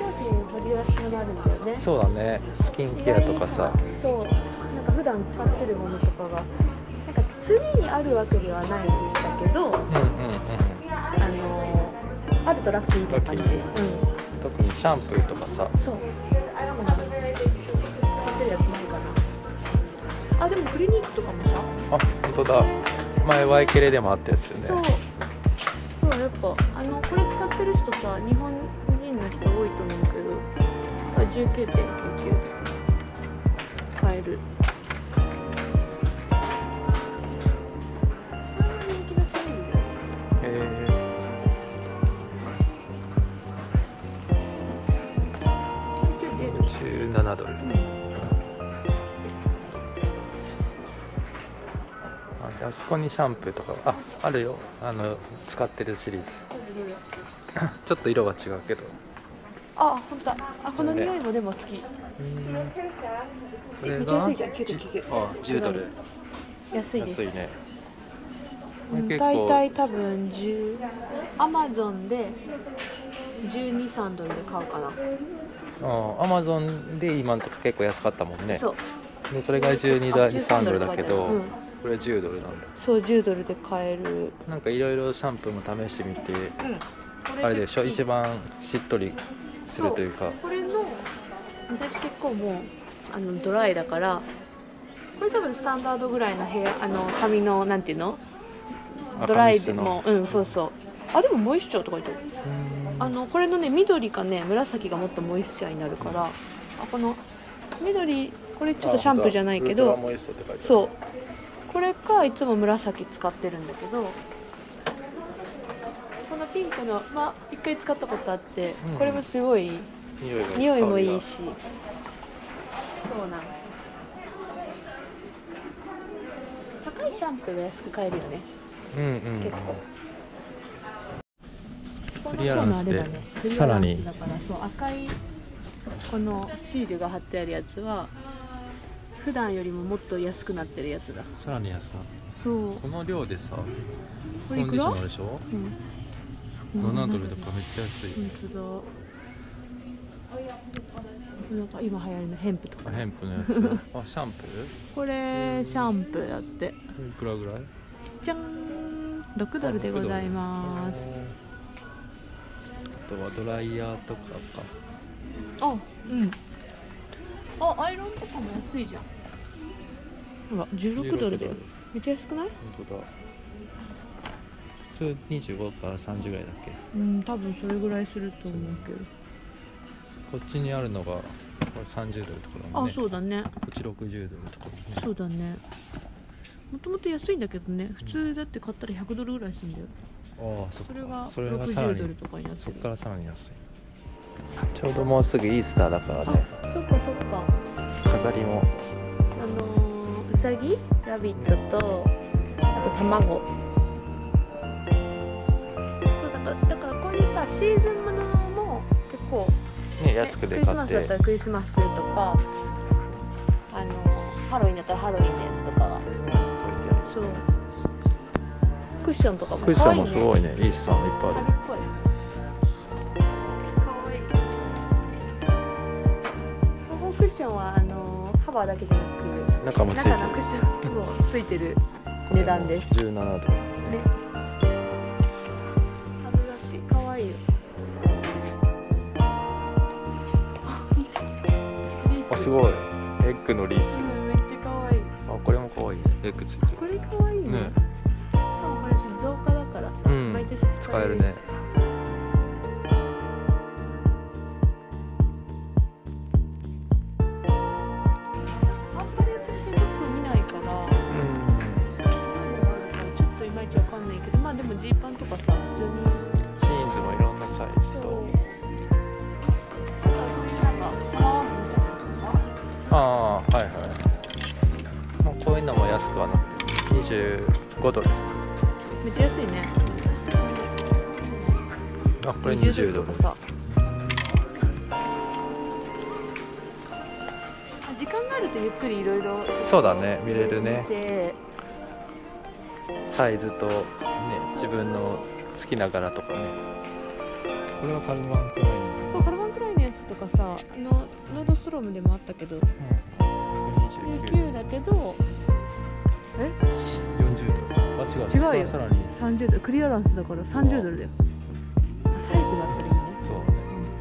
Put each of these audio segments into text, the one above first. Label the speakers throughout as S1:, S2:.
S1: 商品取り出しもあるんだよね。
S2: そうだね、スキンケアとかさ。
S1: そう、なんか普段使ってるものとかがなんか次にあるわけではないんでしたけど、あるとラッキーって感じ。
S2: 特にシャンプーとかさ。
S1: そう。使ってるやつないかな。あ、でもクリニックとかもさ。
S2: あ、本当だ。前ワイケレでもあったやつよね。
S1: そう。そう、やっぱこれ使ってる人さ、日本人の人多いと思うけど、19.99買える。人気なセールだよ。
S2: 17ドル。あそこにシャンプーとかあるよ。使ってるシリーズ。ちょっと色が違うけど。
S1: あ、本当だ。この匂いもでも好き。めっちゃ安いじゃん。9.99。
S2: 10ドル。
S1: 安いです。
S2: 安いね。
S1: だいたい多分アマゾンで12、3ドルで買うかな。
S2: アマゾンで今のとこ結構安かったもんね。
S1: そう
S2: でそれが12、3ドルだけど、これ10ドルなんだ。
S1: そう、10ドルで買える。
S2: なんかいろいろシャンプーも試してみて、あれでしょ、一番しっとりするというか。
S1: これの私結構もうドライだから、これ多分スタンダードぐらいの髪のなんていうの、ドライでもそうそう。でもモイスチャーとか言ってる。これのね、緑かね紫がもっとモイスチャーになるから、この緑、これちょっとシャンプーじゃないけど、そうこれかいつも紫使ってるんだけど、このピンクの一回使ったことあって、これもすごい匂いもいいし、そうなん高いシャンプーが安く買えるよね。結構クリアランスでさらにだから、そう赤いこのシールが貼ってあるやつは普段よりももっと安くなってるやつだ。
S2: さらに安くなって。
S1: そう、
S2: この量でさ、
S1: これいくら？
S2: コンディショナーでしょ、7ドルとかめっちゃ安い。
S1: 本当だ。なんか今流行りのヘンプとか。
S2: ヘンプのやつ。シャンプー？
S1: これシャンプーだって。
S2: いくらぐらい？
S1: じゃん、6ドルでございます。
S2: あとはドライヤーとかか。
S1: アイロンとかも安いじゃん。ほら、16ドルだよ。めっちゃ安くない？
S2: 本当だ。普通25から30ぐらいだっけ？
S1: 多分それぐらいすると思うけど。
S2: こっちにあるのがこれ30ドルとかだもんね。
S1: そうだね。
S2: こっち60ドルとか、ね。
S1: そうだね。もともと安いんだけどね。普通だって買ったら100ドルぐらいするんだよ。それが60ドルとかになってる。そっからさらに安い。ちょうどもうすぐイースターだからね。そっかそっか。飾りもうさぎ、ラビットとあと卵。そうだからこういうさシーズンものも結構ね、安くで買って、クリスマスだったらクリスマスとか、ハロウィンだったらハロウィンのやつとか、そうクッションとかも可愛いね。クッションもすごいね。イースターもいっぱいある。クッションはカバーだけじゃなく中もついてる。中のクッションもついてる値段です。17ドル。ね。春らしい、可愛いよ。すごい。エッグのリース。めっちゃ可愛い。これも可愛いね。エッグついてる。これ可愛いね。しかもこれ造花だからさ、毎年使えるね。でもジーパンとかさ、普通にジーンズもいろんなサイズと、そういうなんかはいはい。もうこういうのも安くはなくて25ドル。めっちゃ安いね。これ20ドルさ。時間があるとゆっくりいろいろ、そうだね、見れるね。サイズとね、自分の好きな柄とかね。これはカルバンクライン。そう、カルバンクラインのやつかさ、ノードストロームでもあったけど、19だけど、
S2: 40ドル。あ、違う。
S1: 違うよ。
S2: さらに
S1: 30ドル、クリアランスだから30ドルだよ。サイズがあったらいいね。
S2: そうだね。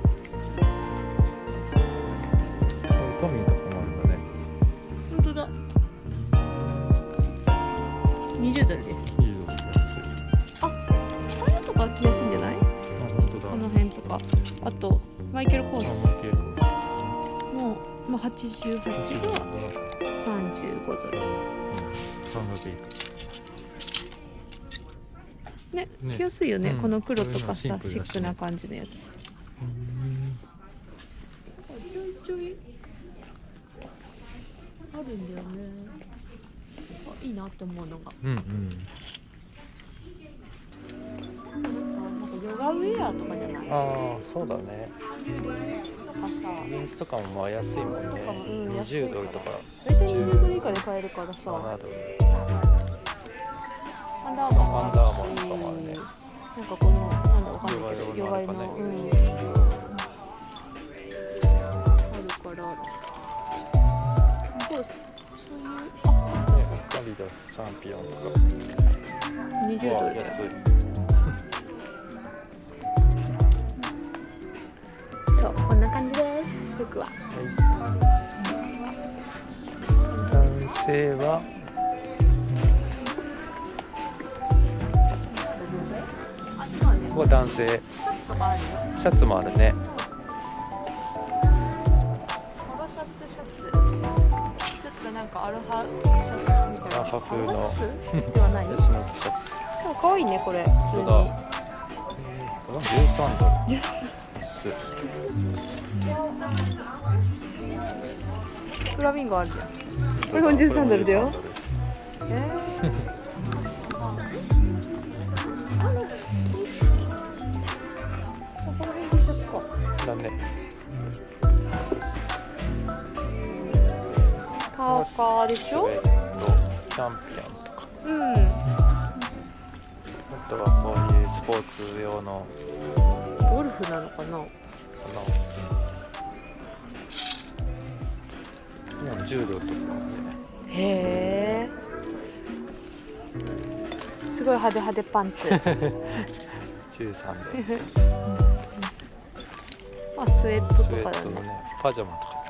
S2: トミーとかもあるんだね。
S1: 本当だ。20ドルです。
S2: 20ドル安い。
S1: 下屋とか来やすいんじゃない？
S2: あ、本当だ。
S1: この辺とか。あとマイケルコース
S2: ケーキ
S1: もう88が35ドル。
S2: 半額いい
S1: ね、
S2: ね
S1: 着やすいよね、
S2: うん
S1: この黒とか
S2: こういうの
S1: さ、シ
S2: シンプルだしね
S1: ックな感じのやつ。ちょいちょいあるんだよね。いいなって思うのが、
S2: うんうん。
S1: なんかヨガウェアとかじゃない？
S2: ああ、そうだね。
S1: とかさ、
S2: ジーンズとかもまあ安いもんね。20ドルとか
S1: 大体20ドル以下で買えるからさ、
S2: 7ドル。
S1: アンダーマン
S2: アンダーマンとかもあるね。
S1: なんかこのなんだわかんないけど、ヨガイの、あるからそういう
S2: ね、アディダスチャンピオンとか。
S1: 20ドルだよ。
S2: 安い。
S1: そう、こんな感じです、服は。
S2: 男性はここは男性。
S1: とかあるよ。
S2: シャツもあるね。
S1: ポロシャツ、ちょっとなんかアロハシャツみたいな。
S2: アロハ風の
S1: アロハシャツではない。
S2: ヤシの木シャツ。
S1: でも可愛いねこれ。
S2: そうだ。13ドル。安い。
S1: フラミンゴあるじゃん。これも13ドルだよ。この辺 T シャツか。
S2: だね。
S1: パーカーでしょ。
S2: スウェット、チャンピオンとか。
S1: うん。
S2: あとはこういうスポーツ用の
S1: ゴルフなのかな。
S2: 10ドルとかね。
S1: へえ。すごい派手派手パンツ。
S2: 13ドル。
S1: あ、スウェット
S2: スウ
S1: とかだね。
S2: ェットのね、パジャマとか。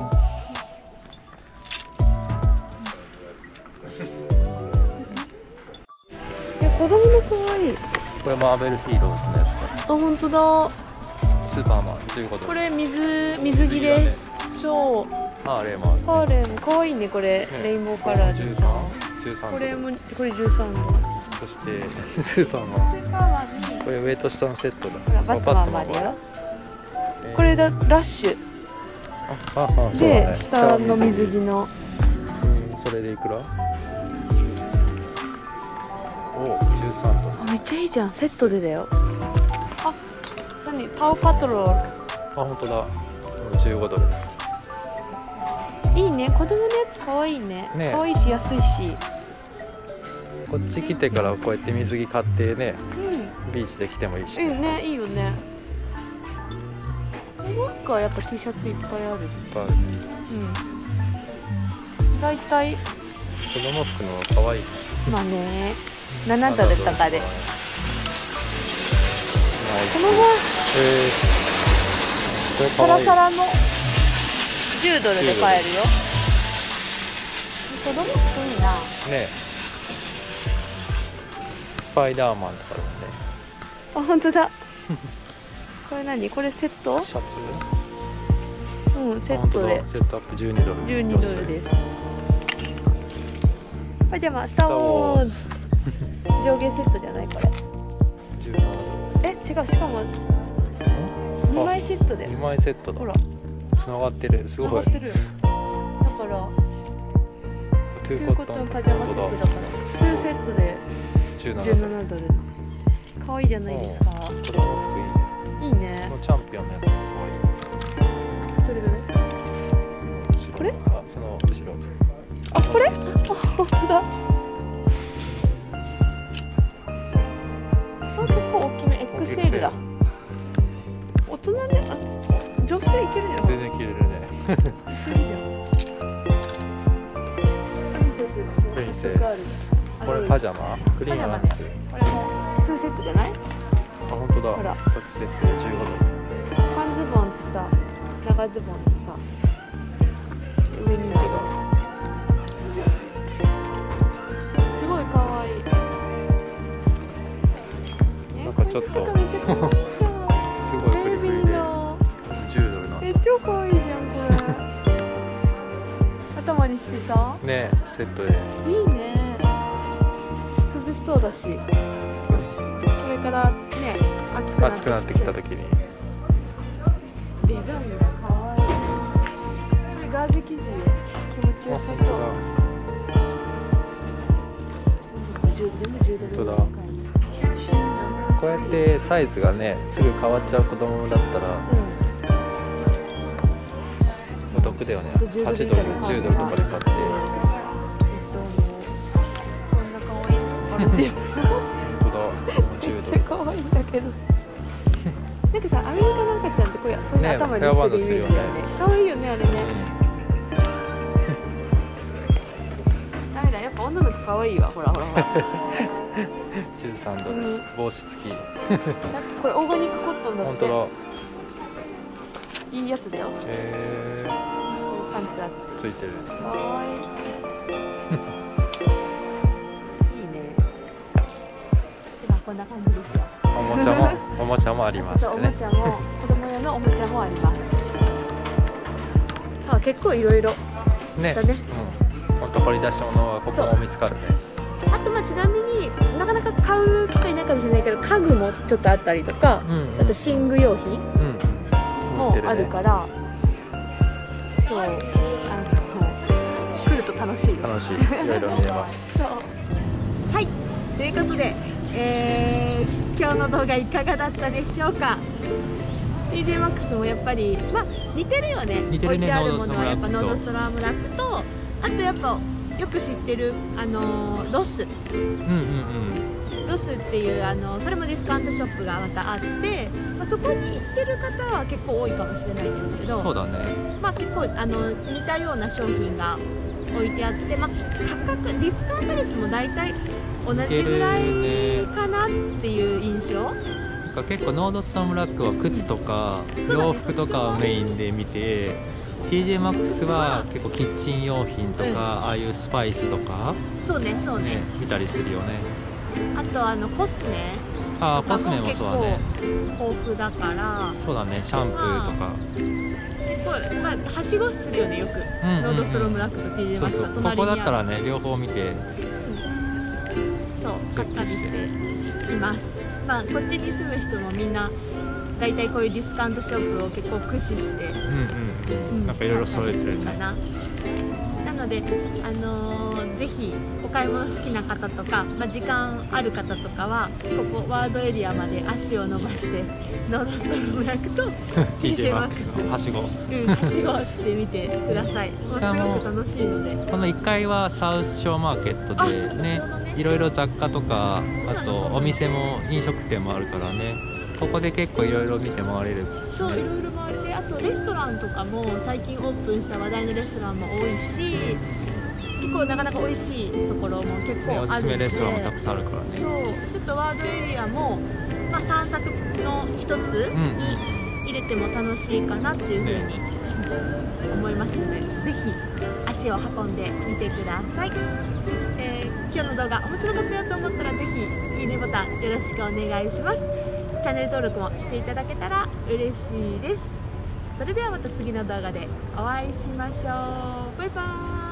S1: 子供の可愛い。
S2: これマーベルヒーローズのやつだ。
S1: あ、本当だ。
S2: スーパーマン15ドル。
S1: これ水着です。そう。
S2: ハーレーもあるね。
S1: ハーレーも可愛いねこれ、
S2: ね
S1: レインボーカラーでさ。
S2: 13ドル。
S1: これ13ドル。
S2: そしてスーパーマン。
S1: スーパーマンに
S2: これ上と下のセットだ。
S1: ほらバットマンもあるよ。これだラッシュ
S2: そう
S1: で、
S2: だね。
S1: 下の水着の。
S2: それでいくら？お、13ドル。
S1: あ、めっちゃいいじゃん、セットでだよ。あ、何パウパトロー
S2: あ、本当だ。15ドル。
S1: ルいいね、子供のやつ可愛いね。
S2: ね
S1: 可愛いし安いし。
S2: こっち来てからこうやって水着買ってね、
S1: うん、
S2: ビーチで着てもいいし。
S1: いいね、いいよね。なんかやっぱ T シャツいっぱいある。
S2: いっぱいある。
S1: うん。だいたい
S2: 子供服の可愛い。
S1: まあね、7ドルとかで。この
S2: これ
S1: サ
S2: 可愛い。
S1: ラサラの10ドルで買えるよ。子供服いいな。
S2: ね。スパイダーマンとかだもんね。
S1: あ、本当だ。これ何？これセット？
S2: シャツ？
S1: うん、セ
S2: セ
S1: ットで
S2: セットアップ12ドル。
S1: 12ドルです。パジャマスター・ウォーズ。上下セットじゃないこれ。
S2: 17ドル。
S1: 違う、しかも2枚セットで。
S2: 2枚セットだ。
S1: ほら、
S2: つながってる。すごい。
S1: 繋がってるよ。だから
S2: ト
S1: トゥーコットンパジャマセットだから2セットで
S2: 17ドル。
S1: 17ドル。可愛いじゃないですか。
S2: 子供服いいね。
S1: いいね
S2: こ。のチャンピオンのやつも
S1: どれどれ？
S2: 可愛い。
S1: これ？
S2: あ、その後ろ。
S1: あ、これ？あ、本当だ。あ、結構大きめ XL だ。大人ね、あ、女性いけるんじゃ
S2: プリンセス。これパジャマ？クリーンアンス。
S1: これも2セットじゃない？
S2: あ、本当だ。
S1: ほら
S2: 2つセットで15ドル。
S1: 半ズボンとさ、長ズボンとさ、上に
S2: 本当だ。
S1: すごい可愛い。
S2: なんかちょっと
S1: これめっちゃ可愛いじゃん。
S2: すごいプリプリで
S1: ベイビーの
S2: 10ドルなんだ。
S1: 超可愛いじゃんこれ。頭にしてさ、
S2: ね、セットで。
S1: いいね。涼しそうだし、これからね
S2: 暑くなってきた時に。
S1: デザインが可愛い。これガーゼ生地気持ちよさそう。全部10ドル。
S2: 本こうやってサイズがねすぐ変わっちゃう子供だったらお得だよね。8ドル10ドルとかで買って。
S1: こんな可愛いのあるって
S2: 本当だ。10ドル。
S1: めっちゃ可愛いんだけど。なんかさ、アメリカなんかちゃんってこういう頭にしてるイメージだよね。可愛いよねあれね。ダメだ、やっぱ女の子可愛いわ。ほらほらほら。
S2: 13ドル。帽子付き。
S1: これオーガニックコットンだって。
S2: 本当だ。
S1: いいやつだよ。パンツあって
S2: ついてる。
S1: かわいい。いいね。今こんな感じですよ。
S2: おもちゃもありま
S1: そう、おも
S2: すね。
S1: ちゃも子供用のおもちゃもあります。あ、結構いろいろ
S2: ね。
S1: だね。
S2: 本当掘り出し物はここも見つかるね。
S1: あとちなみになかなか買う機会ないかもしれないけど、家具もちょっとあったりとか、あと寝具用品もあるから、そう、来ると楽しい。
S2: 楽しい。いろいろ見れます。
S1: そう。はい、ということで、今日の動画いかがだったでしょうか。TJ マックスもやっぱり、似てるよね。
S2: 似てるね。
S1: 置いてあるものはやっぱノードストラムラックと、あとやっぱよく知ってるロス。ロスっていうそれもディスカウントショップがまたあって、そこに行ってる方は結構多いかもしれないんですけど、
S2: そうだね。
S1: 結構似たような商品が置いてあって、価格ディスカウント率も大体同じぐらいかなっていう印象。
S2: 結構ノードストラムラックは靴とか洋服とかをメインで見て、TJ マックスは結構キッチン用品とか、ああいうスパイスとか
S1: そうね
S2: 見たりするよね。
S1: あとコスメ、
S2: コスメもそうだね。
S1: 豊富だから。
S2: そうだね。シャンプーとか
S1: 結構はしごするよね、よく。ノードストロムラックと TJ マックスが隣にある。
S2: ここだったらね両方見て
S1: そう買ったりしています。こっちに住む人もみんなだいたいこういうディスカウントショップを結構駆使して
S2: なんかいろいろ揃えてるね。
S1: なのでぜひお買い物好きな方とか、時間ある方とかはここワードエリアまで足を伸ばしてノードストロムラックと TJ マックス
S2: のはしご
S1: はしごしてみてください。すごく楽しいので。
S2: この1階はサウスショーマーケットでね、いろいろ雑貨とか、あとお店も飲食店もあるからね、ここで結構いろいろ見て回れる。
S1: そう、いろいろ回れて、あとレストランとかも最近オープンした話題のレストランも多いし、結構なかなか美味しいところも結構あるので、
S2: おすすめレストランもたくさんあるからね。
S1: そう、ちょっとワードエリアも、散策の一つに入れても楽しいかなっていうふうに思いますので、ぜひ足を運んでみてください。今日の動画面白かったよと思ったら、ぜひいいねボタンよろしくお願いします。チャンネル登録もしていただけたら嬉しいです。それではまた次の動画でお会いしましょう。バイバーイ。